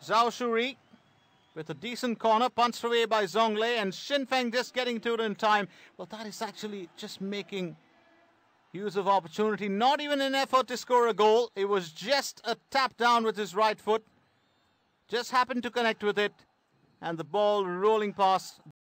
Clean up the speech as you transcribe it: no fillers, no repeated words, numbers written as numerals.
Zhao Shuri with a decent corner, punched away by Zonglei, and Xinfeng just getting to it in time. Well, that is actually just making use of opportunity. Not even an effort to score a goal. It was just a tap down with his right foot. Just happened to connect with it, and the ball rolling past